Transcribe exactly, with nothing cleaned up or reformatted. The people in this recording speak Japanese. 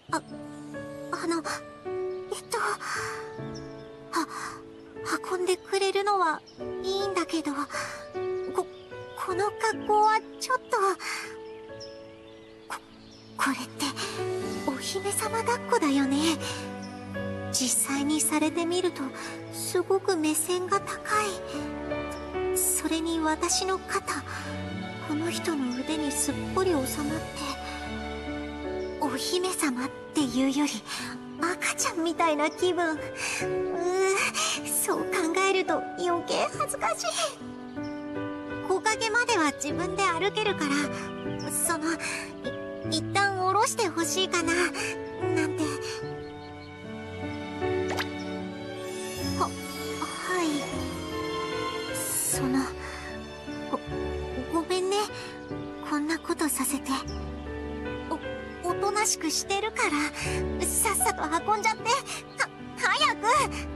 あ、あの、えっと、は、運んでくれるのはいいんだけど、こ、この格好はちょっと、こ、これって、お姫様抱っこだよね。実際にされてみると、すごく目線が高い。それに私の肩、この人の腕にすっぽり収まって、お姫様っていうより、赤ちゃんみたいな気分。うー、そう考えると余計恥ずかしい。木陰までは自分で歩けるから、その、い、一旦下ろしてほしいかな、なんて。は、はい。その、ご、ごめんね。こんなことさせて。お、おとなしくしてるから、さっさと運んじゃって。は、早く